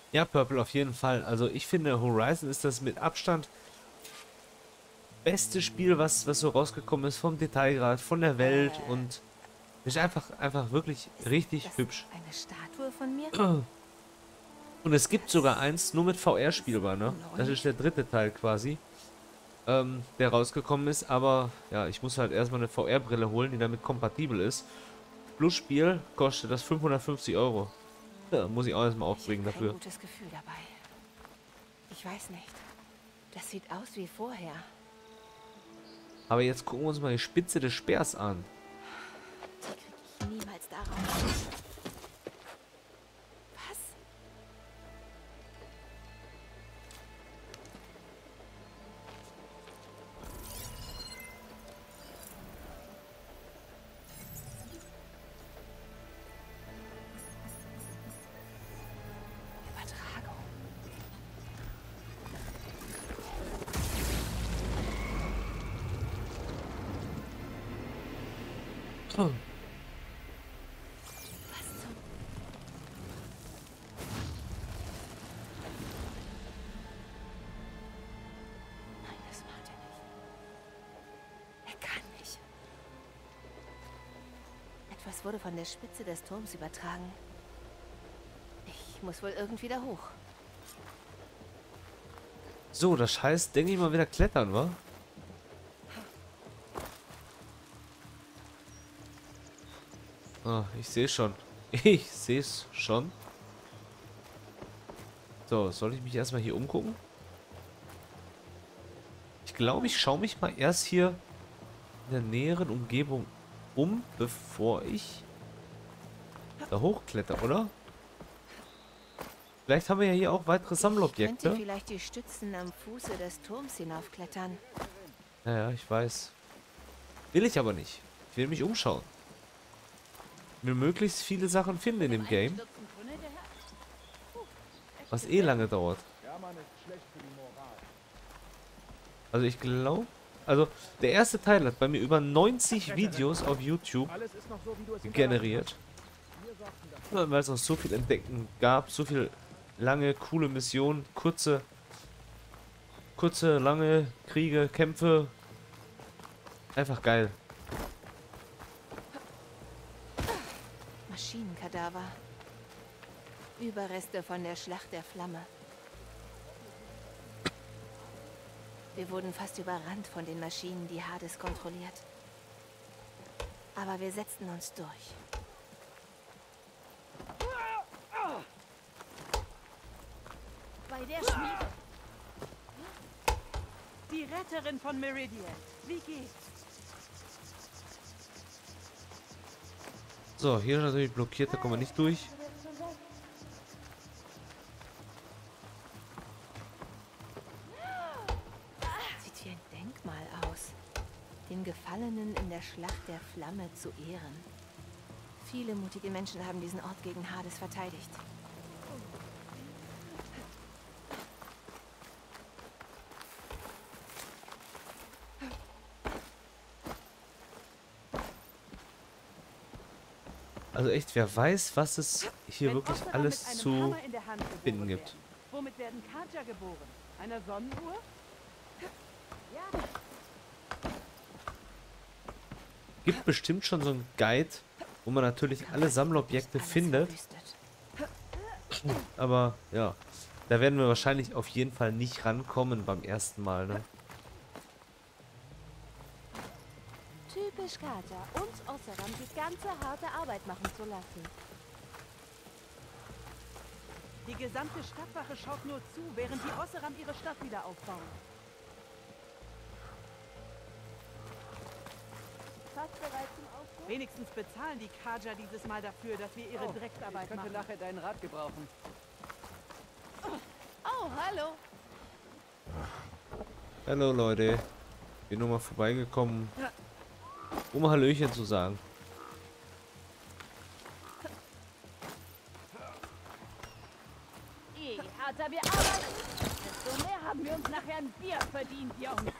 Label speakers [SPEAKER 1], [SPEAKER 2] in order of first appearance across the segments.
[SPEAKER 1] Ja, Purple, auf jeden Fall. Also ich finde, Horizon ist das mit Abstand beste Spiel, was so rausgekommen ist, vom Detailgrad, von der Welt und ist einfach wirklich
[SPEAKER 2] Ist
[SPEAKER 1] richtig
[SPEAKER 2] das
[SPEAKER 1] hübsch.
[SPEAKER 2] eine Statue von mir?
[SPEAKER 1] Und es gibt sogar
[SPEAKER 2] Das
[SPEAKER 1] eins nur mit VR
[SPEAKER 2] ist
[SPEAKER 1] spielbar, ne? Das
[SPEAKER 2] neu.
[SPEAKER 1] ist der dritte Teil quasi, der rausgekommen ist. Aber ja, ich muss halt erstmal eine VR-Brille holen, die damit kompatibel ist. Plus Spiel kostet das 550 Euro. Ja, muss ich auch erstmal
[SPEAKER 2] Ich habe
[SPEAKER 1] aufbringen
[SPEAKER 2] kein
[SPEAKER 1] dafür.
[SPEAKER 2] gutes Gefühl dabei. Ich weiß nicht. Das sieht aus wie vorher.
[SPEAKER 1] Aber jetzt gucken wir uns mal die Spitze des Speers an.
[SPEAKER 2] Die kriege ich niemals darauf. Was? Übertragung.
[SPEAKER 1] Oh.
[SPEAKER 2] Was zum... Nein, das macht er nicht. Er kann nicht. Etwas wurde von der Spitze des Turms übertragen. Ich muss wohl irgendwie da hoch.
[SPEAKER 1] So, das heißt, denke ich mal wieder klettern, wa? Ah, ich sehe schon. Ich sehe es schon. So, soll ich mich erstmal hier umgucken? Ich glaube, ich schaue mich mal erst hier in der näheren Umgebung um, bevor ich da hochkletter, oder? Vielleicht haben wir ja hier auch weitere
[SPEAKER 2] Ich könnte
[SPEAKER 1] Sammelobjekte.
[SPEAKER 2] vielleicht die Stützen am Fuße des Turms hinaufklettern.
[SPEAKER 1] Ja, ja, ich weiß. Will ich aber nicht. Ich will mich umschauen. Will möglichst viele Sachen finden in dem Game, was eh lange dauert. Also ich glaube, also der erste Teil hat bei mir über 90 Videos auf YouTube generiert. Weil es noch so viel entdecken gab, so viel lange, coole Missionen, kurze, lange Kriege, Kämpfe. Einfach geil.
[SPEAKER 2] Maschinenkadaver. Überreste von der Schlacht der Flamme. Wir wurden fast überrannt von den Maschinen, die Hades kontrolliert. Aber wir setzten uns durch.
[SPEAKER 3] Bei der Schmiede. Die Retterin von Meridian. Wie geht's?
[SPEAKER 1] So, hier ist natürlich blockiert, da kommen wir nicht durch.
[SPEAKER 2] Sieht wie ein Denkmal aus. Den Gefallenen in der Schlacht der Flamme zu ehren. Viele mutige Menschen haben diesen Ort gegen Hades verteidigt.
[SPEAKER 1] Also echt, wer weiß, was es hier
[SPEAKER 3] Wenn
[SPEAKER 1] wirklich
[SPEAKER 3] Osseram mit
[SPEAKER 1] alles
[SPEAKER 3] einem
[SPEAKER 1] zu
[SPEAKER 3] Hammer in der Hand
[SPEAKER 1] finden
[SPEAKER 3] geboren
[SPEAKER 1] gibt.
[SPEAKER 3] werden, womit werden Kaja geboren? Einer Sonnenuhr? Ja.
[SPEAKER 1] Gibt bestimmt schon so einen Guide, wo man natürlich alle Sammelobjekte
[SPEAKER 2] Alles
[SPEAKER 1] findet.
[SPEAKER 2] verwüstet.
[SPEAKER 1] Aber ja, da werden wir wahrscheinlich auf jeden Fall nicht rankommen beim ersten Mal, ne?
[SPEAKER 4] Typisch Kaja, uns Osseram die ganze harte Arbeit machen zu lassen.
[SPEAKER 3] Die gesamte Stadtwache schaut nur zu, während die Osseram ihre Stadt wieder aufbauen.
[SPEAKER 4] Fast bereit zum Aufbruch?
[SPEAKER 3] Wenigstens bezahlen die Kaja dieses Mal dafür, dass wir ihre Drecksarbeit
[SPEAKER 5] Ich könnte
[SPEAKER 3] machen.
[SPEAKER 5] nachher deinen Rat gebrauchen.
[SPEAKER 4] Oh, hallo.
[SPEAKER 1] Hallo Leute, bin nur mal vorbeigekommen, um Hallöchen zu sagen.
[SPEAKER 4] Je harter wir arbeiten, desto mehr haben wir uns nachher ein Bier verdient, Jungs.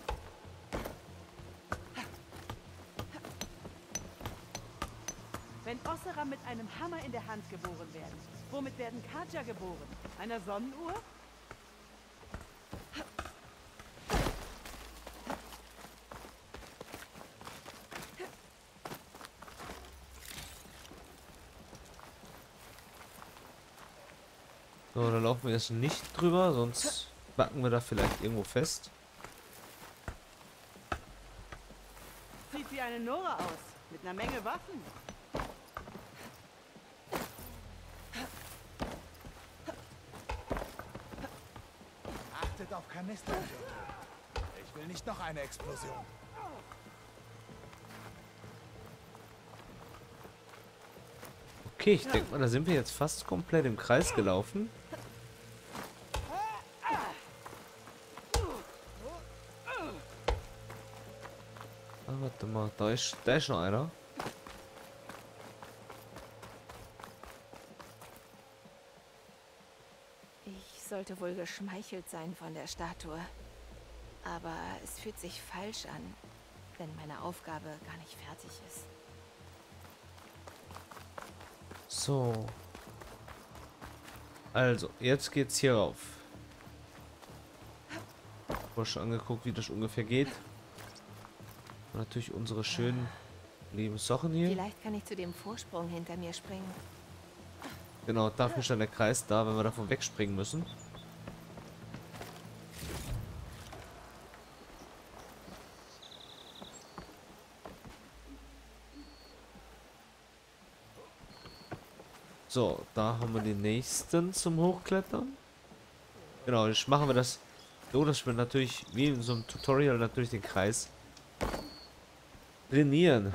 [SPEAKER 3] Wenn Ein Osseram mit einem Hammer in der Hand geboren werden. Womit werden Kaja geboren? Einer Sonnenuhr?
[SPEAKER 1] So, da laufen wir jetzt nicht drüber, sonst backen wir da vielleicht irgendwo fest.
[SPEAKER 3] Sieht wie eine Nora aus. Mit einer Menge Waffen.
[SPEAKER 5] Achtet auf Kanister. Ich will nicht noch eine Explosion.
[SPEAKER 1] Okay, ich denke mal, da sind wir jetzt fast komplett im Kreis gelaufen. Ah, warte mal, da ist noch einer.
[SPEAKER 2] Ich sollte wohl geschmeichelt sein von der Statue. Aber es fühlt sich falsch an, wenn meine Aufgabe gar nicht fertig ist.
[SPEAKER 1] So. Also, jetzt geht's hier rauf. Ich habe schon angeguckt, wie das ungefähr geht. Und natürlich unsere schönen lieben Sachen hier.
[SPEAKER 2] Vielleicht kann ich zu dem Vorsprung hinter mir springen.
[SPEAKER 1] Genau, dafür ist dann der Kreis da, wenn wir davon wegspringen müssen. So, da haben wir den nächsten zum Hochklettern. Genau, jetzt machen wir das so, dass wir natürlich, wie in so einem Tutorial, natürlich den Kreis trainieren.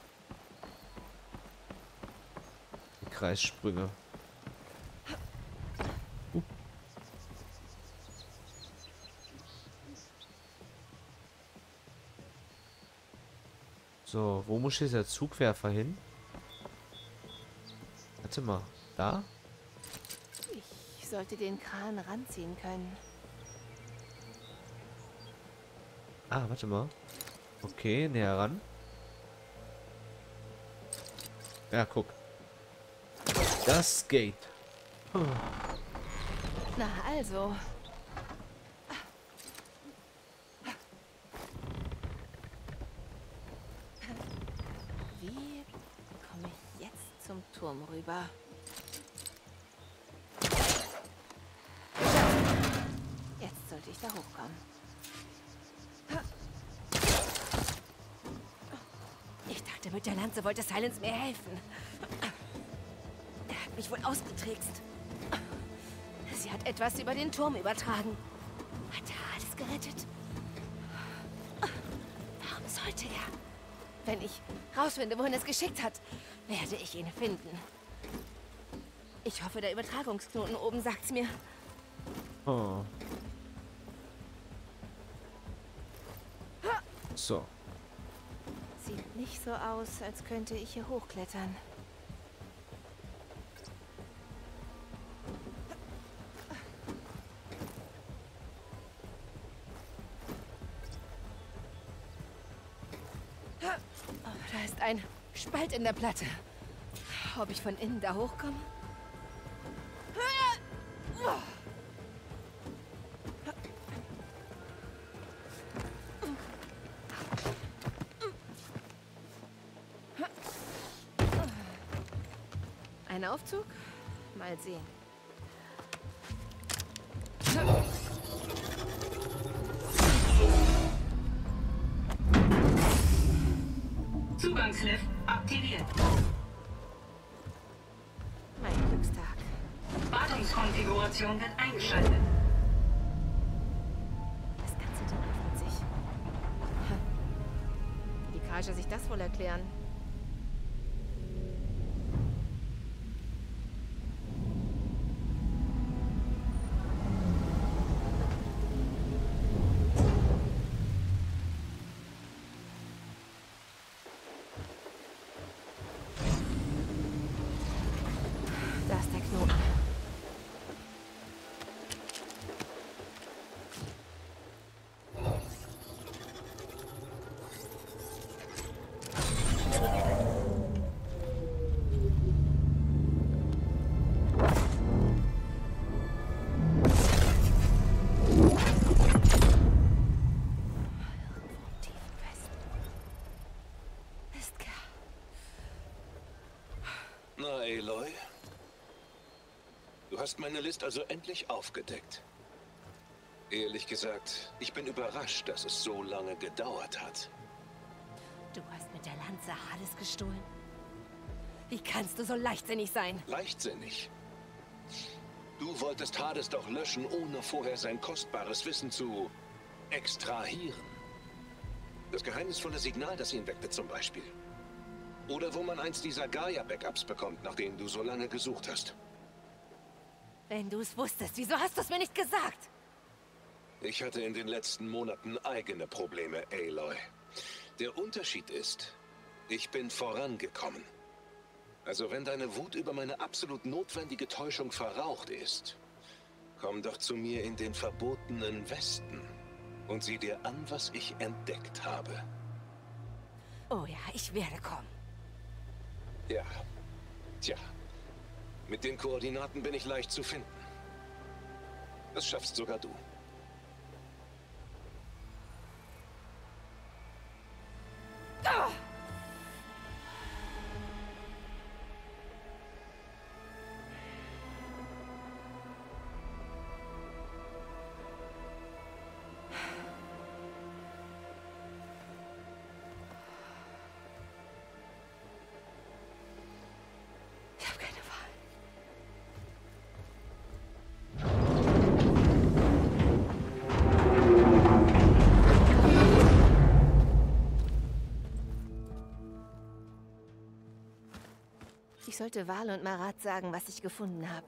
[SPEAKER 1] Die Kreissprünge. So, wo muss jetzt der Zugwerfer hin? Warte mal, da?
[SPEAKER 2] Ich sollte den Kran ranziehen können.
[SPEAKER 1] Ah, warte mal. Okay, näher ran. Ja, guck. Das geht.
[SPEAKER 2] Na also. Wie komme ich jetzt zum Turm rüber? Jetzt sollte ich da hochkommen. Ich dachte, mit der Lanze wollte Silence mir helfen. Er hat mich wohl ausgetrickst. Sie hat etwas über den Turm übertragen. Hat er alles gerettet? Warum sollte er? Wenn ich rausfinde, wohin es geschickt hat, werde ich ihn finden. Ich hoffe, der Übertragungsknoten oben sagt's mir.
[SPEAKER 1] Oh. So.
[SPEAKER 2] Sieht nicht so aus, als könnte ich hier hochklettern. Oh, da ist ein Spalt in der Platte. Ob ich von innen da hochkomme? Ein Aufzug? Mal sehen.
[SPEAKER 6] Zugangslift aktiviert.
[SPEAKER 2] Mein Glückstag.
[SPEAKER 6] Wartungskonfiguration wird eingeschaltet.
[SPEAKER 2] Das ganze Ding öffnet sich. Wie Kaja sich das wohl erklären? Da ist der Knoten.
[SPEAKER 6] hast meine List also endlich aufgedeckt. Ehrlich gesagt, ich bin überrascht, dass es so lange gedauert hat.
[SPEAKER 2] Du hast mit der Lanze Hades gestohlen? Wie kannst du so leichtsinnig sein?
[SPEAKER 6] Leichtsinnig? Du wolltest Hades doch löschen, ohne vorher sein kostbares Wissen zu extrahieren. Das geheimnisvolle Signal, das ihn weckte zum Beispiel. Oder wo man eins dieser Gaia-Backups bekommt, nach denen du so lange gesucht hast.
[SPEAKER 2] Wenn du es wusstest, wieso hast du es mir nicht gesagt?
[SPEAKER 6] Ich hatte in den letzten Monaten eigene Probleme, Aloy. Der Unterschied ist, ich bin vorangekommen. Also wenn deine Wut über meine absolut notwendige Täuschung verraucht ist, komm doch zu mir in den verbotenen Westen und sieh dir an, was ich entdeckt habe.
[SPEAKER 2] Oh ja, ich werde kommen.
[SPEAKER 6] Ja, tja. Mit den Koordinaten bin ich leicht zu finden. Das schaffst sogar du.
[SPEAKER 2] Ich habe keine Wahl. Ich sollte Val und Marat sagen, was ich gefunden habe.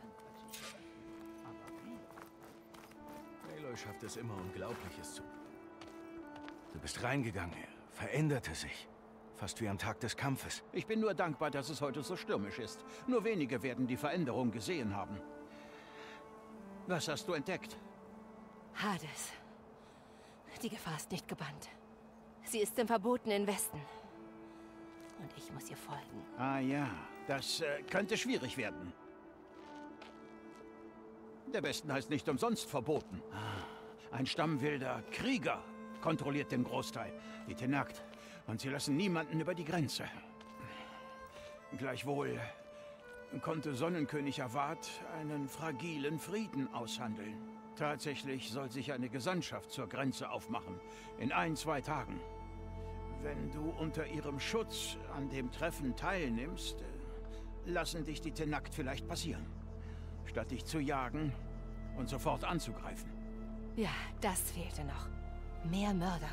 [SPEAKER 7] Aloy schafft es immer, Unglaubliches zu... Du bist reingegangen, er veränderte sich. Fast wie am Tag des Kampfes.
[SPEAKER 8] Ich bin nur dankbar, dass es heute so stürmisch ist. Nur wenige werden die Veränderung gesehen haben. Was hast du entdeckt?
[SPEAKER 2] Hades. Die Gefahr ist nicht gebannt. Sie ist im verbotenen Westen. Und ich muss ihr folgen.
[SPEAKER 8] Ah ja, das könnte schwierig werden. Der Westen heißt nicht umsonst verboten. Ein Stamm wilder Krieger kontrolliert den Großteil. Die Tenakt. Und sie lassen niemanden über die Grenze. Gleichwohl konnte Sonnenkönig Avad einen fragilen Frieden aushandeln. Tatsächlich soll sich eine Gesandtschaft zur Grenze aufmachen. In 1-2 Tagen. Wenn du unter ihrem Schutz an dem Treffen teilnimmst, lassen dich die Tenakt vielleicht passieren. Statt dich zu jagen und sofort anzugreifen.
[SPEAKER 2] Ja, das fehlte noch. Mehr Mörder.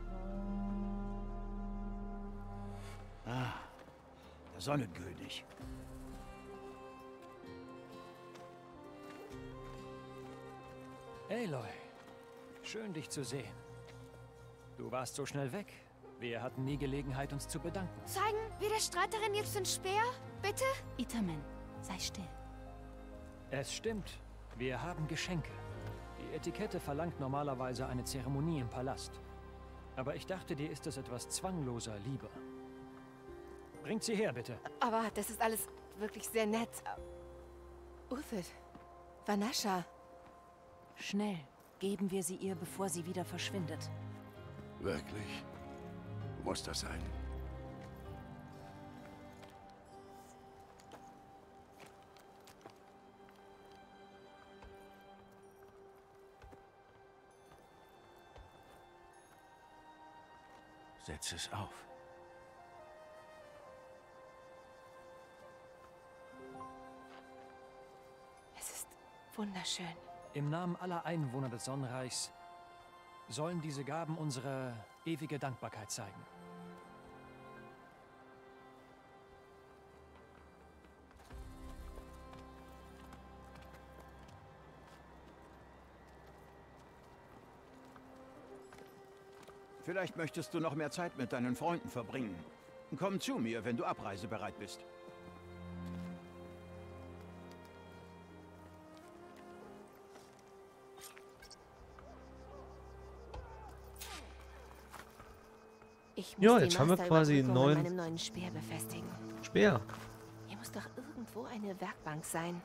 [SPEAKER 8] Ah, der Sonnenkönig.
[SPEAKER 9] Aloy, schön dich zu sehen. Du warst so schnell weg. Wir hatten nie Gelegenheit, uns zu bedanken.
[SPEAKER 4] Zeigen wir der Streiterin jetzt den Speer, bitte?
[SPEAKER 2] Itamen, sei still.
[SPEAKER 9] Es stimmt. Wir haben Geschenke. Die Etikette verlangt normalerweise eine Zeremonie im Palast. Aber ich dachte, dir ist es etwas zwangloser lieber. Bringt sie her, bitte.
[SPEAKER 2] Aber das ist alles wirklich sehr nett. Uthid, Vanasha.
[SPEAKER 10] Schnell. Geben wir sie ihr, bevor sie wieder verschwindet.
[SPEAKER 7] Wirklich? Muss das sein? Setz es auf.
[SPEAKER 2] Es ist wunderschön.
[SPEAKER 9] Im Namen aller Einwohner des Sonnenreichs sollen diese Gaben unsere ewige Dankbarkeit zeigen.
[SPEAKER 8] Vielleicht möchtest du noch mehr Zeit mit deinen Freunden verbringen. Komm zu mir, wenn du abreisebereit bist.
[SPEAKER 2] Ich muss
[SPEAKER 1] Ja,
[SPEAKER 2] die
[SPEAKER 1] jetzt haben wir quasi einen
[SPEAKER 2] Masterüberbrückung an meinem neuen Speer befestigen.
[SPEAKER 1] Speer.
[SPEAKER 2] Hier muss doch irgendwo eine Werkbank sein.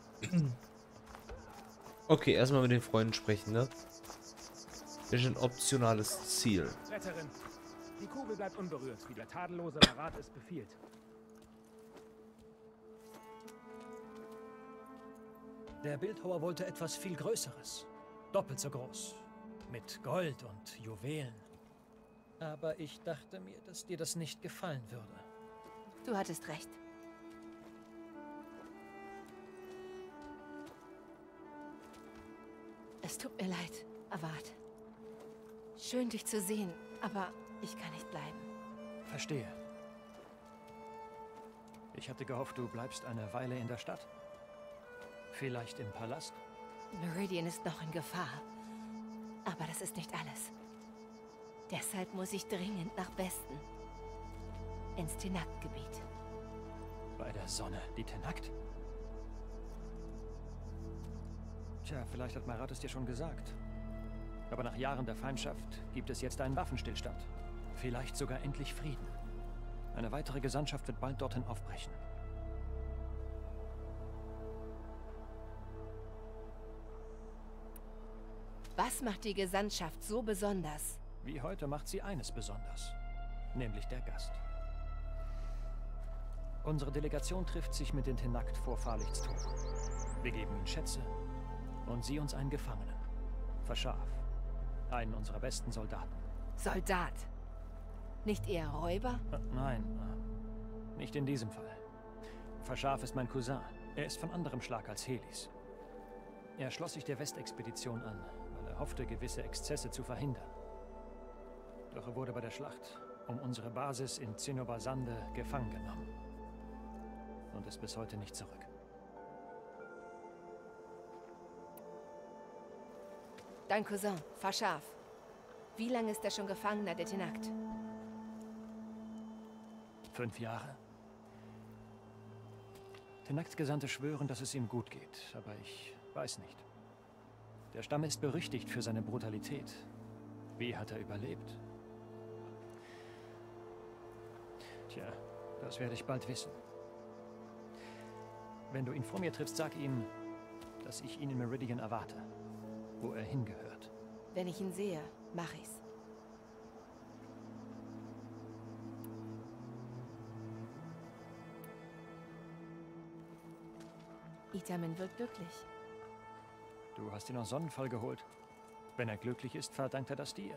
[SPEAKER 1] Okay, erstmal mit den Freunden sprechen, ne? Das ist ein optionales Ziel.
[SPEAKER 11] Retterin, die Kugel bleibt unberührt, wie der tadellose Marat es befiehlt.
[SPEAKER 9] Der Bildhauer wollte etwas viel Größeres. Doppelt so groß. Mit Gold und Juwelen. Aber ich dachte mir, dass dir das nicht gefallen würde.
[SPEAKER 2] Du hattest recht. Es tut mir leid, Avad. Schön, dich zu sehen, aber ich kann nicht bleiben.
[SPEAKER 9] Verstehe. Ich hatte gehofft, du bleibst eine Weile in der Stadt. Vielleicht im Palast?
[SPEAKER 2] Meridian ist noch in Gefahr. Aber das ist nicht alles. Deshalb muss ich dringend nach Westen. Ins Tenakt-Gebiet.
[SPEAKER 9] Bei der Sonne, die Tenakt? Tja, vielleicht hat Marat es dir schon gesagt. Aber nach Jahren der Feindschaft gibt es jetzt einen Waffenstillstand. Vielleicht sogar endlich Frieden. Eine weitere Gesandtschaft wird bald dorthin aufbrechen.
[SPEAKER 2] Was macht die Gesandtschaft so besonders?
[SPEAKER 9] Wie heute macht sie eines besonders. Nämlich der Gast. Unsere Delegation trifft sich mit den Tenakt vor Fahrlichtstoren. Wir geben ihnen Schätze und sie uns einen Gefangenen. Verschaf. Einen unserer besten Soldaten.
[SPEAKER 2] Soldat? Nicht eher Räuber?
[SPEAKER 9] Nein, nicht in diesem Fall. Verschaf ist mein Cousin. Er ist von anderem Schlag als Helis. Er schloss sich der Westexpedition an, weil er hoffte, gewisse Exzesse zu verhindern. Doch er wurde bei der Schlacht um unsere Basis in Zinobasande gefangen genommen. Und ist bis heute nicht zurück.
[SPEAKER 2] Dein Cousin, Verschaf. Wie lange ist er schon Gefangener der Tenakt?
[SPEAKER 9] 5 Jahre. Tenakt-Gesandte schwören, dass es ihm gut geht, aber ich weiß nicht. Der Stamm ist berüchtigt für seine Brutalität. Wie hat er überlebt? Tja, das werde ich bald wissen. Wenn du ihn vor mir triffst, sag ihm, dass ich ihn in Meridian erwarte, wo er hingehört.
[SPEAKER 2] Wenn ich ihn sehe, mach ich's. Itamen wird glücklich.
[SPEAKER 9] Du hast ihn aus Sonnenfall geholt. Wenn er glücklich ist, verdankt er das dir.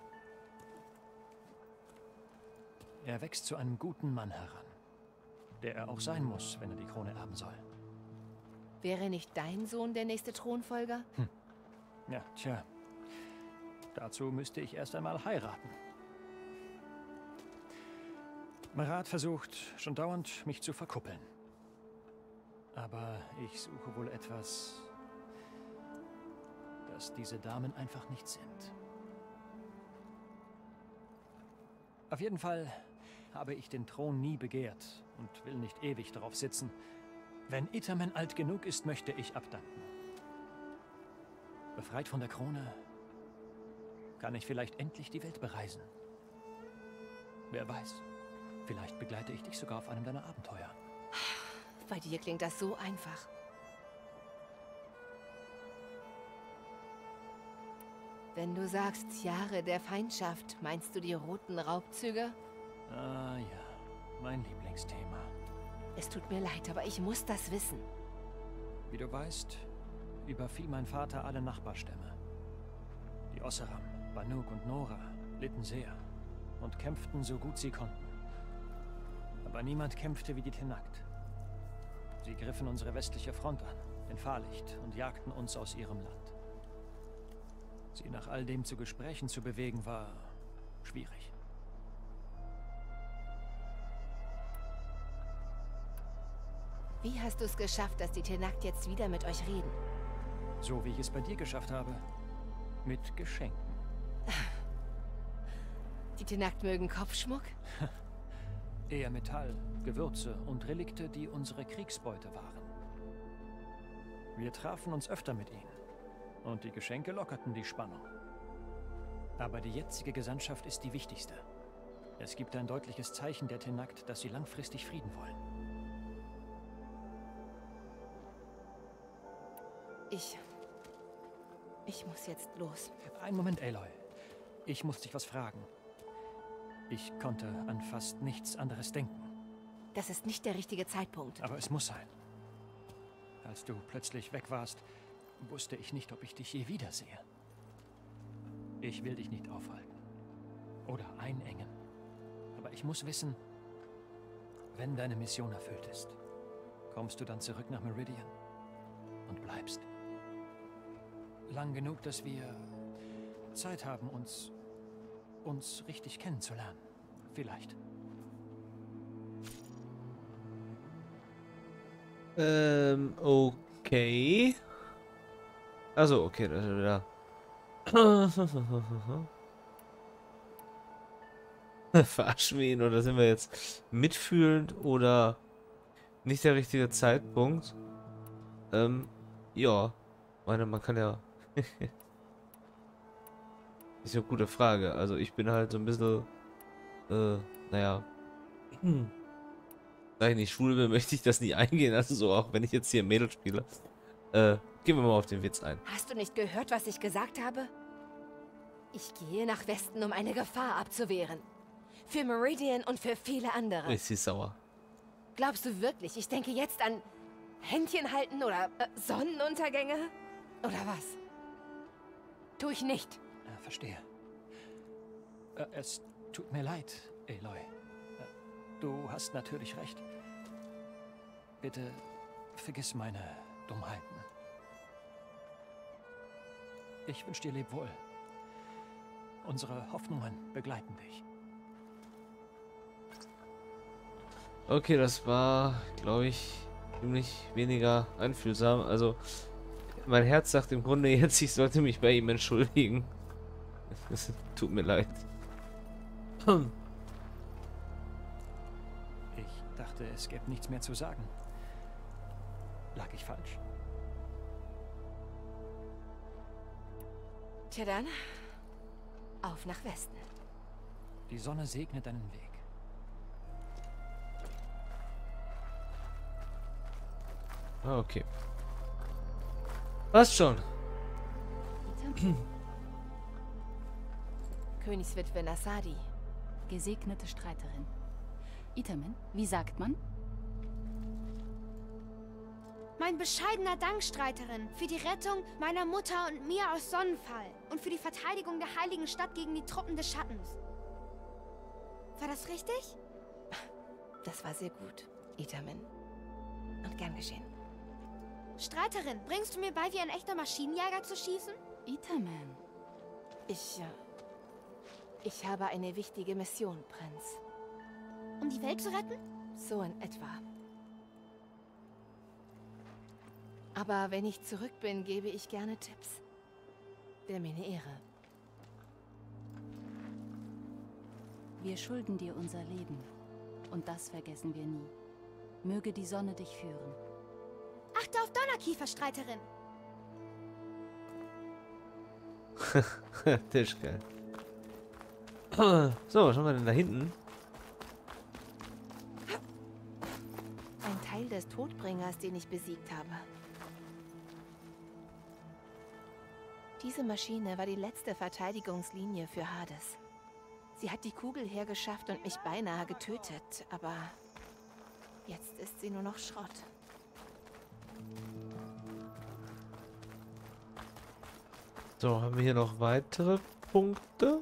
[SPEAKER 9] Er wächst zu einem guten Mann heran, der er auch sein muss, wenn er die Krone erben soll.
[SPEAKER 2] Wäre nicht dein Sohn der nächste Thronfolger?
[SPEAKER 9] Ja, tja. Dazu müsste ich erst einmal heiraten. Marat versucht schon dauernd, mich zu verkuppeln. Aber ich suche wohl etwas, das diese Damen einfach nicht sind. Auf jeden Fall habe ich den Thron nie begehrt und will nicht ewig darauf sitzen. Wenn Itamen alt genug ist, möchte ich abdanken. Befreit von der Krone, kann ich vielleicht endlich die Welt bereisen. Wer weiß, vielleicht begleite ich dich sogar auf einem deiner Abenteuer.
[SPEAKER 2] Bei dir klingt das so einfach. Wenn du sagst Jahre der Feindschaft, meinst du die roten Raubzüge?
[SPEAKER 9] Ah ja, mein Lieblingsthema.
[SPEAKER 2] Es tut mir leid, aber ich muss das wissen.
[SPEAKER 9] Wie du weißt, überfiel mein Vater alle Nachbarstämme. Die Osseram, Banuk und Nora litten sehr und kämpften so gut sie konnten. Aber niemand kämpfte wie die Tenakt. Sie griffen unsere westliche Front an, in Fahrlicht, und jagten uns aus ihrem Land. Sie nach all dem zu Gesprächen zu bewegen, war schwierig.
[SPEAKER 2] Wie hast du es geschafft, dass die Tenakt jetzt wieder mit euch reden?
[SPEAKER 9] So wie ich es bei dir geschafft habe. Mit Geschenken.
[SPEAKER 2] Die Tenakt mögen Kopfschmuck?
[SPEAKER 9] Eher Metall, Gewürze und Relikte, die unsere Kriegsbeute waren. Wir trafen uns öfter mit ihnen. Und die Geschenke lockerten die Spannung. Aber die jetzige Gesandtschaft ist die wichtigste. Es gibt ein deutliches Zeichen der Tenakt, dass sie langfristig Frieden wollen.
[SPEAKER 2] Ich muss jetzt los.
[SPEAKER 9] Einen Moment, Aloy. Ich muss dich was fragen. Ich konnte an fast nichts anderes denken.
[SPEAKER 2] Das ist nicht der richtige Zeitpunkt.
[SPEAKER 9] Aber es muss sein. Als du plötzlich weg warst, wusste ich nicht, ob ich dich je wiedersehe. Ich will dich nicht aufhalten oder einengen. Aber ich muss wissen, wenn deine Mission erfüllt ist, kommst du dann zurück nach Meridian und bleibst. Lang genug, dass wir Zeit haben, uns richtig kennenzulernen. Vielleicht.
[SPEAKER 1] Okay. Also, okay, das ist wieder. Verarschen wir ihn oder sind wir jetzt mitfühlend oder nicht der richtige Zeitpunkt? Ja. Meine, man kann ja. Ist ja eine gute Frage. Also ich bin halt so ein bisschen, naja. Da ich nicht schwul bin, möchte ich das nie eingehen. Also so auch, wenn ich jetzt hier Mädel spiele. Gehen wir mal auf den Witz ein.
[SPEAKER 2] Hast du nicht gehört, was ich gesagt habe? Ich gehe nach Westen, um eine Gefahr abzuwehren. Für Meridian und für viele andere.
[SPEAKER 1] Ist sie sauer.
[SPEAKER 2] Glaubst du wirklich, ich denke jetzt an Händchen halten oder Sonnenuntergänge? Oder was? Tu ich nicht.
[SPEAKER 9] Verstehe. Es tut mir leid, Aloy. Du hast natürlich recht. Bitte vergiss meine Dummheiten. Ich wünsche dir Lebwohl. Unsere Hoffnungen begleiten dich.
[SPEAKER 1] Okay, das war, glaube ich, ziemlich weniger einfühlsam. Also, mein Herz sagt im Grunde jetzt, ich sollte mich bei ihm entschuldigen. Es tut mir leid.
[SPEAKER 9] Ich dachte, es gäbe nichts mehr zu sagen. Lag ich falsch?
[SPEAKER 2] Tja dann, auf nach Westen.
[SPEAKER 9] Die Sonne segne deinen Weg.
[SPEAKER 1] Okay. Passt schon.
[SPEAKER 2] Königswitwe Nasadi.
[SPEAKER 12] Gesegnete Streiterin. Itamen, wie sagt man?
[SPEAKER 13] Mein bescheidener Dank, Streiterin, für die Rettung meiner Mutter und mir aus Sonnenfall und für die Verteidigung der heiligen Stadt gegen die Truppen des Schattens. War das richtig?
[SPEAKER 2] Das war sehr gut, Itamen. Und gern geschehen.
[SPEAKER 13] Streiterin, bringst du mir bei, wie ein echter Maschinenjäger zu schießen?
[SPEAKER 12] Itamen.
[SPEAKER 2] Ich habe eine wichtige Mission, Prinz.
[SPEAKER 13] Um die Welt zu retten?
[SPEAKER 2] So in etwa. Aber wenn ich zurück bin, gebe ich gerne Tipps. Wäre mir eine Ehre.
[SPEAKER 12] Wir schulden dir unser Leben. Und das vergessen wir nie. Möge die Sonne dich führen.
[SPEAKER 13] Achte auf Donnerkiefer, Streiterin.
[SPEAKER 1] Der ist geil. So, was haben wir denn da hinten?
[SPEAKER 2] Ein Teil des Todbringers, den ich besiegt habe. Diese Maschine war die letzte Verteidigungslinie für Hades. Sie hat die Kugel hergeschafft und mich beinahe getötet, aber jetzt ist sie nur noch Schrott.
[SPEAKER 1] So, haben wir hier noch weitere Punkte?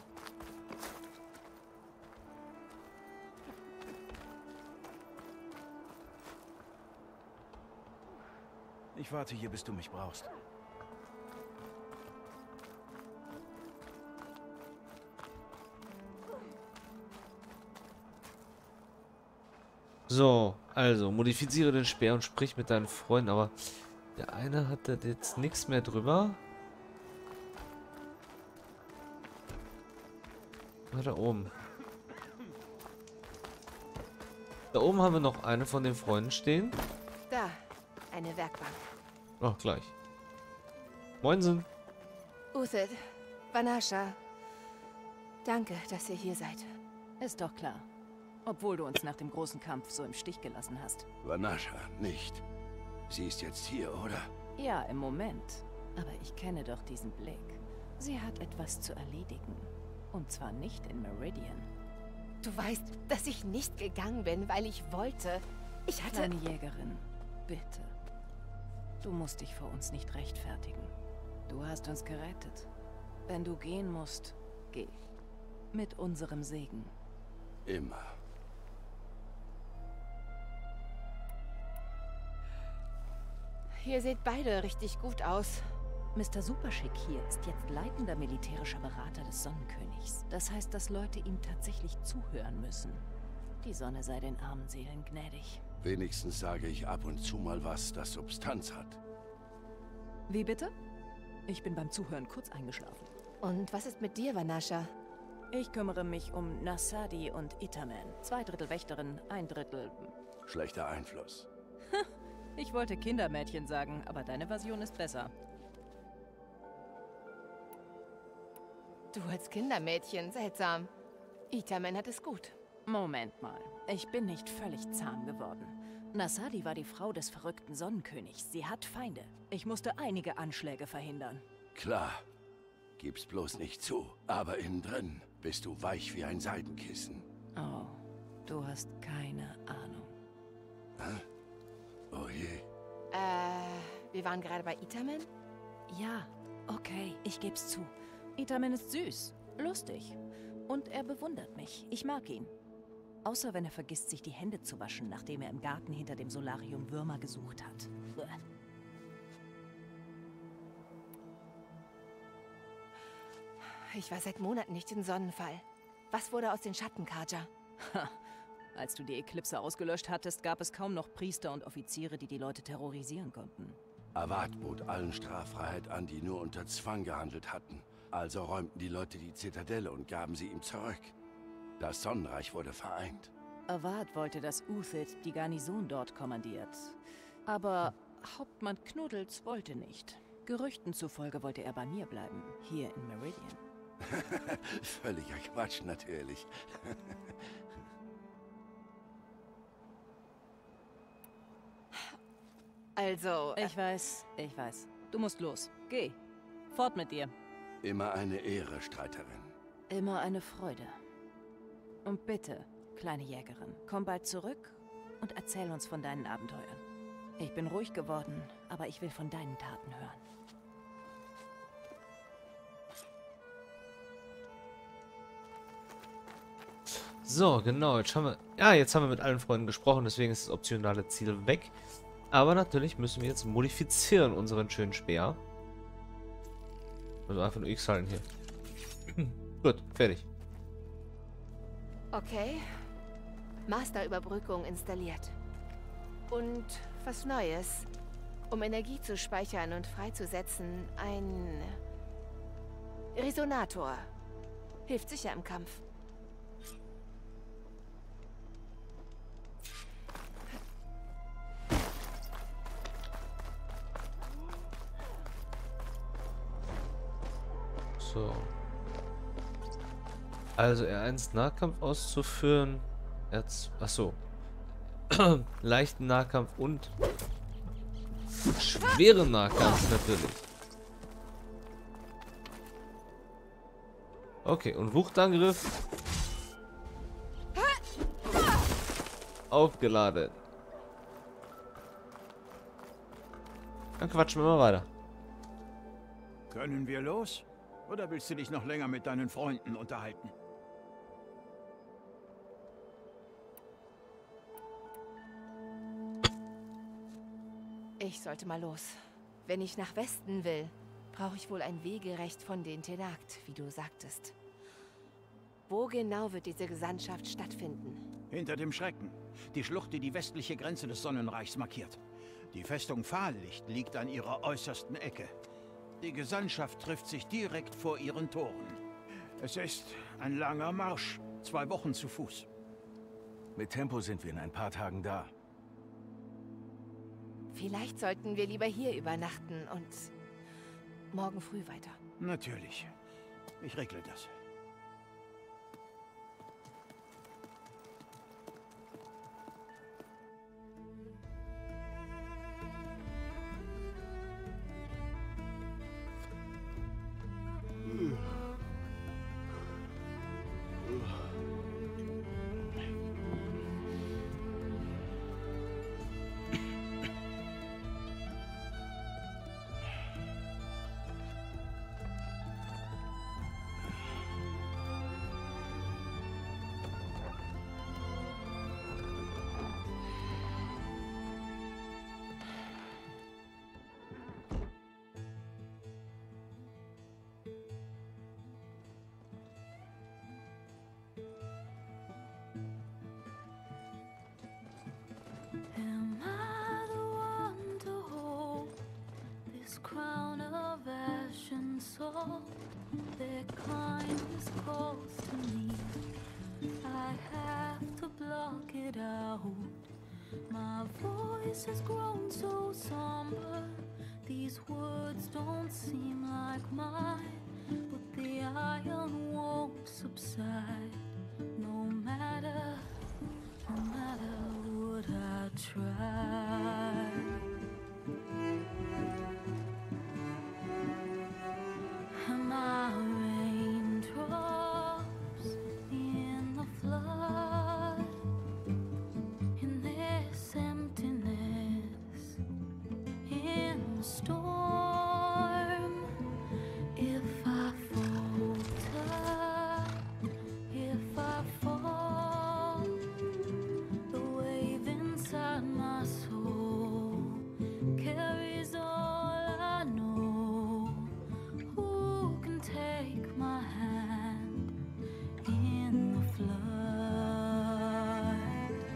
[SPEAKER 7] Ich warte hier, bis du mich brauchst.
[SPEAKER 1] So, also, modifiziere den Speer und sprich mit deinen Freunden, aber der eine hat da jetzt nichts mehr drüber. Da oben. Da oben haben wir noch eine von den Freunden stehen.
[SPEAKER 2] Da, eine Werkbank.
[SPEAKER 1] Oh, gleich. Moinsen.
[SPEAKER 2] Uthid, Vanasha, danke, dass ihr hier seid.
[SPEAKER 10] Ist doch klar. Obwohl du uns nach dem großen Kampf so im Stich gelassen hast.
[SPEAKER 14] Vanasha, nicht. Sie ist jetzt hier, oder?
[SPEAKER 10] Ja, im Moment. Aber ich kenne doch diesen Blick. Sie hat etwas zu erledigen. Und zwar nicht in Meridian.
[SPEAKER 2] Du weißt, dass ich nicht gegangen bin, weil ich wollte. Ich hatte...
[SPEAKER 10] Kleine Jägerin, bitte. Du musst dich vor uns nicht rechtfertigen. Du hast uns gerettet. Wenn du gehen musst, geh. Mit unserem Segen.
[SPEAKER 14] Immer.
[SPEAKER 2] Ihr seht beide richtig gut aus.
[SPEAKER 10] Mr. Superschick hier ist jetzt leitender militärischer Berater des Sonnenkönigs. Das heißt, dass Leute ihm tatsächlich zuhören müssen. Die Sonne sei den armen Seelen gnädig.
[SPEAKER 14] Wenigstens sage ich ab und zu mal was, das Substanz hat.
[SPEAKER 10] Wie bitte? Ich bin beim Zuhören kurz eingeschlafen.
[SPEAKER 2] Und was ist mit dir, Vanasha?
[SPEAKER 10] Ich kümmere mich um Nasadi und Itaman. 2 Drittel Wächterin, 1 Drittel...
[SPEAKER 14] Schlechter Einfluss.
[SPEAKER 10] Ich wollte Kindermädchen sagen, aber deine Version ist besser.
[SPEAKER 2] Du als Kindermädchen, seltsam. Itaman hat es gut.
[SPEAKER 10] Moment mal, ich bin nicht völlig zahm geworden. Nasadi war die Frau des verrückten Sonnenkönigs. Sie hat Feinde. Ich musste einige Anschläge verhindern.
[SPEAKER 14] Klar. Gib's bloß nicht zu. Aber innen drin bist du weich wie ein Seidenkissen.
[SPEAKER 10] Oh, du hast keine Ahnung.
[SPEAKER 14] Hä? Oh je.
[SPEAKER 2] Wir waren gerade bei Itaman?
[SPEAKER 10] Ja, okay, ich geb's zu. Itaman ist süß, lustig. Und er bewundert mich. Ich mag ihn. Außer wenn er vergisst, sich die Hände zu waschen, nachdem er im Garten hinter dem Solarium Würmer gesucht hat. Bäh.
[SPEAKER 2] Ich war seit Monaten nicht in Sonnenfall. Was wurde aus den Schatten, Kaja?
[SPEAKER 10] Als du die Eklipse ausgelöscht hattest, gab es kaum noch Priester und Offiziere, die die Leute terrorisieren konnten.
[SPEAKER 14] Avad bot allen Straffreiheit an, die nur unter Zwang gehandelt hatten. Also räumten die Leute die Zitadelle und gaben sie ihm zurück. Das Sonnenreich wurde vereint.
[SPEAKER 10] Avad wollte, dass Uthid die Garnison dort kommandiert. Aber Hauptmann Knuddels wollte nicht. Gerüchten zufolge wollte er bei mir bleiben, hier in Meridian.
[SPEAKER 14] Völliger Quatsch, natürlich.
[SPEAKER 2] Also...
[SPEAKER 10] Ich weiß. Du musst los. Geh. Fort mit dir.
[SPEAKER 14] Immer eine Ehre, Streiterin.
[SPEAKER 10] Immer eine Freude. Und bitte, kleine Jägerin, komm bald zurück und erzähl uns von deinen Abenteuern. Ich bin ruhig geworden, aber ich will von deinen Taten hören.
[SPEAKER 1] So, genau, jetzt haben wir... Ja, jetzt haben wir mit allen Freunden gesprochen, deswegen ist das optionale Ziel weg. Aber natürlich müssen wir jetzt modifizieren, unseren schönen Speer. Also einfach nur X halten hier. Gut, fertig.
[SPEAKER 2] Okay. Masterüberbrückung installiert. Und was Neues. Um Energie zu speichern und freizusetzen, ein Resonator. Hilft sicher im Kampf.
[SPEAKER 1] So. Also R1 Nahkampf auszuführen. Achso. Leichten Nahkampf und schweren Nahkampf natürlich. Okay, und Wuchtangriff. Aufgeladen. Dann quatschen wir mal weiter.
[SPEAKER 8] Können wir los? Oder willst du dich noch länger mit deinen Freunden unterhalten?
[SPEAKER 2] Ich sollte mal los. Wenn ich nach Westen will, brauche ich wohl ein Wegerecht von den Tenakt, wie du sagtest. Wo genau wird diese Gesandtschaft stattfinden?
[SPEAKER 8] Hinter dem Schrecken. Die Schlucht, die die westliche Grenze des Sonnenreichs markiert. Die Festung Fahllicht liegt an ihrer äußersten Ecke. Die Gesandtschaft trifft sich direkt vor ihren Toren. Es ist ein langer Marsch, 2 Wochen zu Fuß.
[SPEAKER 7] Mit Tempo sind wir in ein paar Tagen da.
[SPEAKER 2] Vielleicht sollten wir lieber hier übernachten und morgen früh weiter.
[SPEAKER 8] Natürlich. Ich regle das.
[SPEAKER 15] all, their kindness calls to me. I have to block it out. My voice has grown so somber. These words don't seem like mine, but the iron won't subside. No matter what I try. And my raindrops in the flood, in this emptiness, in the storm. If I falter, if I fall, the wave inside my soul carries all I know. Who can take my hand in the flood?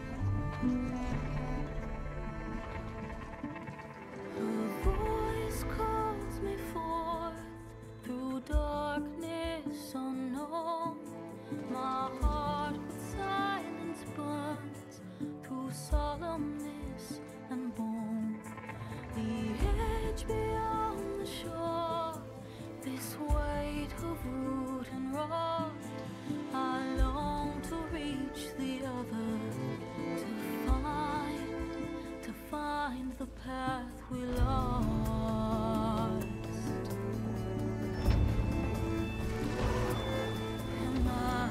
[SPEAKER 15] Her voice calls me forth through darkness unknown. My heart with silence burns through solemnness and bone. The edge beyond the shore, this weight of root and rod. I long to reach the other, to find the path we lost. And my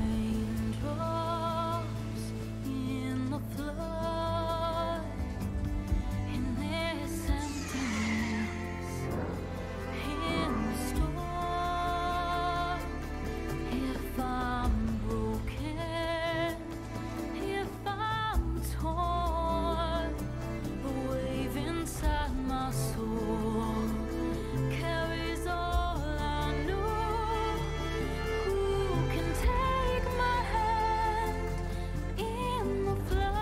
[SPEAKER 15] raindrops in the flood, in this emptiness, in the storm. If I'm broken, if I'm torn, the wave inside my soul carries all I know. Who can take my hand in the flood?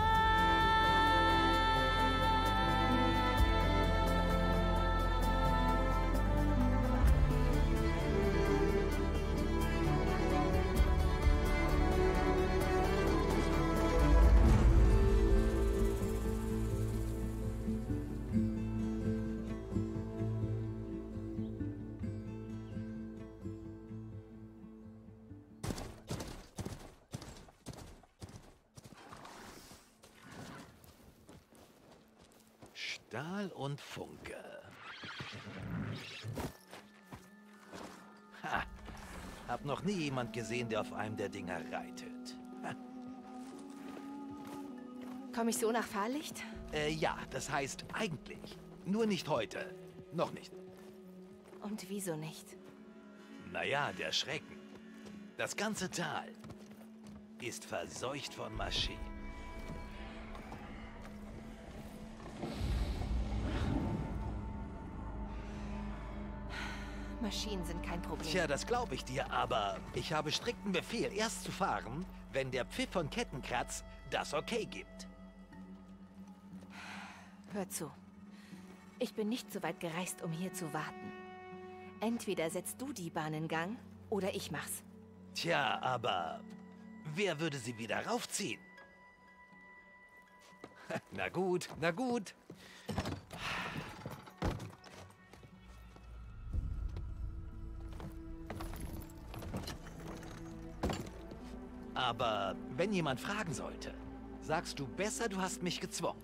[SPEAKER 16] Stahl und Funke. Ha! Hab noch nie jemand gesehen, der auf einem der Dinger reitet. Ha.
[SPEAKER 2] Komme ich so nach Fahrlicht?
[SPEAKER 16] Ja, das heißt eigentlich. Nur nicht heute. Noch nicht.
[SPEAKER 2] Und wieso nicht?
[SPEAKER 16] Naja, der Schrecken. Das ganze Tal ist verseucht von Maschinen.
[SPEAKER 2] Maschinen sind kein Problem.
[SPEAKER 16] Tja, das glaube ich dir, aber ich habe strikten Befehl, erst zu fahren, wenn der Pfiff von Kettenkratz das Okay gibt.
[SPEAKER 2] Hör zu. Ich bin nicht so weit gereist, um hier zu warten. Entweder setzt du die Bahn in Gang, oder ich mach's.
[SPEAKER 16] Tja, aber wer würde sie wieder raufziehen? Na gut, na gut. Aber wenn jemand fragen sollte, sagst du besser, du hast mich gezwungen.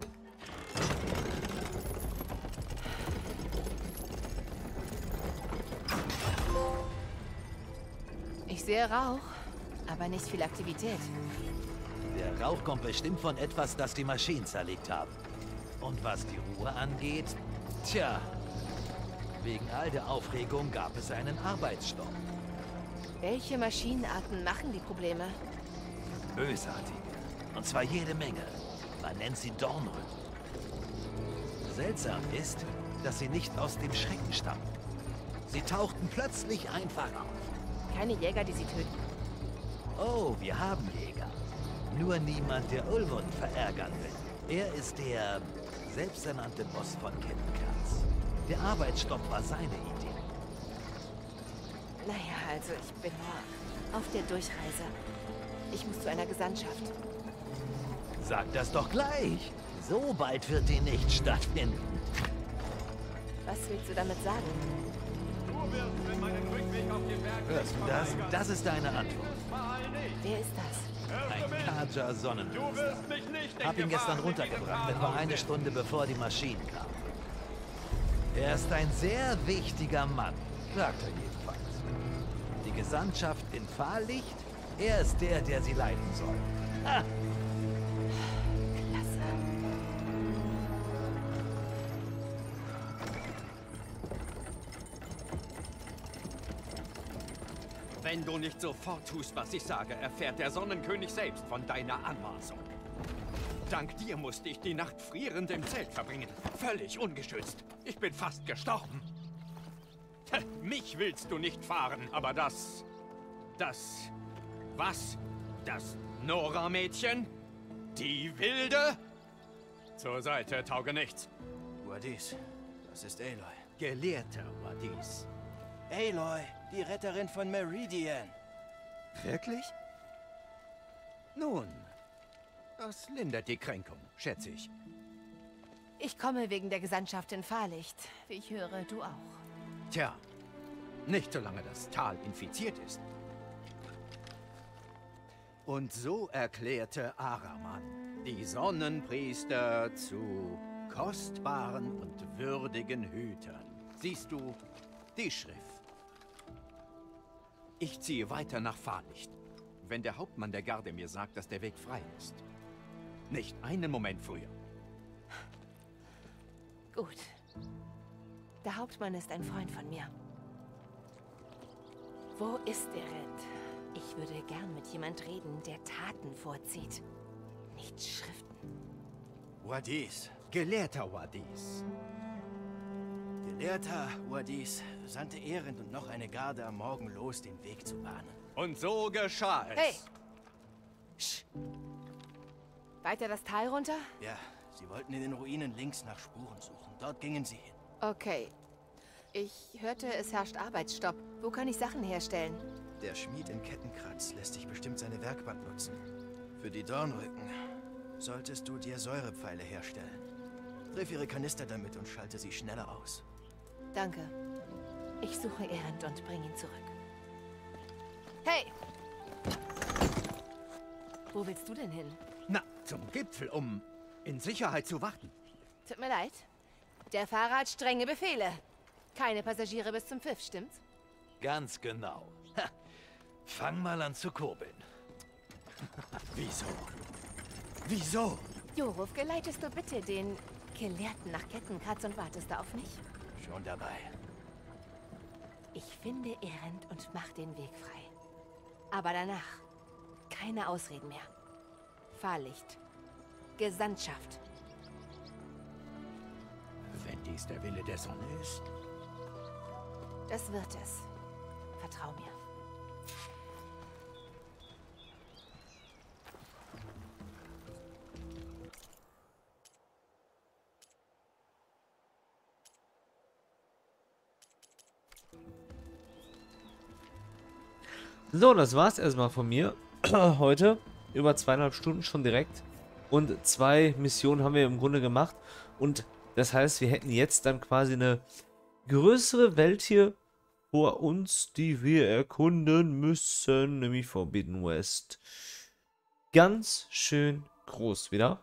[SPEAKER 2] Ich sehe Rauch, aber nicht viel Aktivität.
[SPEAKER 16] Der Rauch kommt bestimmt von etwas, das die Maschinen zerlegt haben. Und was die Ruhe angeht, tja, wegen all der Aufregung gab es einen Arbeitsstopp.
[SPEAKER 2] Welche Maschinenarten machen die Probleme?
[SPEAKER 16] Bösartige. Und zwar jede Menge. Man nennt sie Dornröten. Seltsam ist, dass sie nicht aus dem Schrecken stammen. Sie tauchten plötzlich einfach auf.
[SPEAKER 2] Keine Jäger, die sie töten?
[SPEAKER 16] Oh, wir haben Jäger. Nur niemand, der Ulvund verärgern will. Er ist der selbsternannte Boss von Kettenkratz. Der Arbeitsstopp war seine Idee.
[SPEAKER 2] Naja, also ich bin nur auf der Durchreise. Ich muss zu einer Gesandtschaft.
[SPEAKER 16] Sag das doch gleich. So bald wird die nicht stattfinden.
[SPEAKER 2] Was willst du damit sagen?
[SPEAKER 16] Hörst du das? Das ist deine Antwort.
[SPEAKER 2] Wer ist das?
[SPEAKER 16] Ein Carja Sonnenpriester. Hab ihn gestern runtergebracht, etwa eine Stunde bevor die Maschinen kamen. Er ist ein sehr wichtiger Mann, sagt er jedenfalls. Die Gesandtschaft in Fahrlicht, er ist der, der sie leiten soll. Ha!
[SPEAKER 17] Wenn du nicht sofort tust, was ich sage, erfährt der Sonnenkönig selbst von deiner Anmaßung. Dank dir musste ich die Nacht frierend im Zelt verbringen. Völlig ungeschützt. Ich bin fast gestorben. Mich willst du nicht fahren, aber das... Was? Das Nora-Mädchen? Die Wilde? Zur Seite, Taugenichts.
[SPEAKER 18] Wadis, das ist Aloy.
[SPEAKER 17] Gelehrter Wadis.
[SPEAKER 18] Aloy, die Retterin von Meridian.
[SPEAKER 17] Wirklich? Nun, das lindert die Kränkung, schätze ich.
[SPEAKER 2] Ich komme wegen der Gesandtschaft in Fahrlicht. Wie ich höre, du auch.
[SPEAKER 17] Tja, nicht solange das Tal infiziert ist. Und so erklärte Araman die Sonnenpriester zu kostbaren und würdigen Hütern. Siehst du die Schrift? Ich ziehe weiter nach Fahrlicht, wenn der Hauptmann der Garde mir sagt, dass der Weg frei ist. Nicht einen Moment früher.
[SPEAKER 2] Gut. Der Hauptmann ist ein Freund von mir. Wo ist Erend? Ich würde gern mit jemand reden, der Taten vorzieht, nicht Schriften.
[SPEAKER 18] Wadis.
[SPEAKER 17] Gelehrter Wadis.
[SPEAKER 18] Gelehrter Wadis sandte Erend und noch eine Garde am Morgen los, den Weg zu bahnen.
[SPEAKER 17] Und so geschah es.
[SPEAKER 2] Hey! Sch. Weiter das Tal runter?
[SPEAKER 18] Ja, sie wollten in den Ruinen links nach Spuren suchen. Dort gingen sie hin.
[SPEAKER 2] Okay. Ich hörte, es herrscht Arbeitsstopp. Wo kann ich Sachen herstellen?
[SPEAKER 18] Der Schmied in Kettenkratz lässt sich bestimmt seine Werkbank nutzen. Für die Dornrücken solltest du dir Säurepfeile herstellen. Triff ihre Kanister damit und schalte sie schneller aus.
[SPEAKER 2] Danke. Ich suche Erend und bring ihn zurück. Hey! Wo willst du denn hin?
[SPEAKER 17] Na, zum Gipfel, um in Sicherheit zu warten.
[SPEAKER 2] Tut mir leid. Der Fahrer hat strenge Befehle. Keine Passagiere bis zum Pfiff, stimmt's?
[SPEAKER 16] Ganz genau. Ha. Fang mal an zu kurbeln.
[SPEAKER 18] Wieso? Wieso?
[SPEAKER 2] Joruf, geleitest du bitte den Gelehrten nach Kettenkratz und wartest du auf mich?
[SPEAKER 18] Schon dabei.
[SPEAKER 2] Ich finde Erend und mach den Weg frei. Aber danach keine Ausreden mehr. Fahrlicht. Gesandtschaft.
[SPEAKER 17] Wenn dies der Wille der Sonne ist.
[SPEAKER 2] Das wird es. Vertrau mir.
[SPEAKER 1] So, das war's erstmal von mir. Heute. Über 2,5 Stunden schon direkt. Und 2 Missionen haben wir im Grunde gemacht. Und das heißt, wir hätten jetzt dann quasi eine größere Welt hier vor uns, die wir erkunden müssen. Nämlich Forbidden West. Ganz schön groß wieder.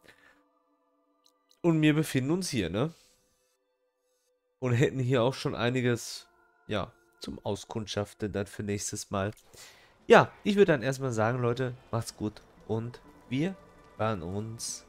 [SPEAKER 1] Und wir befinden uns hier, ne? Und hätten hier auch schon einiges, ja, zum Auskundschaften dann für nächstes Mal. Ja, ich würde dann erstmal sagen, Leute, macht's gut und wir hören uns